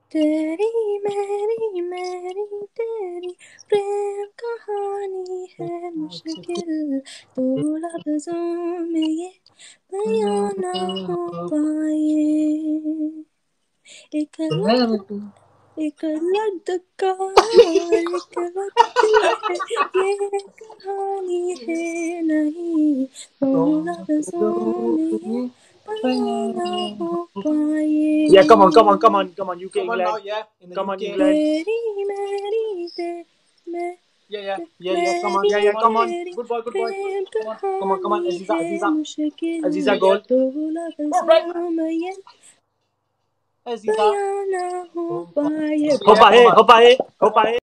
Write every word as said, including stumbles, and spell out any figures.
तेरी मेरी मेरी तेरी प्रेम कहानी है मुश्किल, तो लफ्जों में ये बयां ना हो पाए। एक वक्त एक लड़का एक वक्त है, ये कहानी है नहीं, तो लफ्जों में ये बयां ना हो पाए। Yeah, come on, come on, come on, come on, U K, Come on England. now, yeah. In the Come on, U K. England. तेरी मेरी ते मैं Yeah, yeah, yeah, yeah. Come on, Yeah, yeah, come on. तेरी Good boy, good boy. Prem Come on, come on, come on. कहानी Aziza, है Aziza. मुश्किल, Aziza, goal. तो Perfect. लफ्जों में ये Aziza. बयां ना हो पाए। Hopa, hey, hopa, hey, hopa, hey.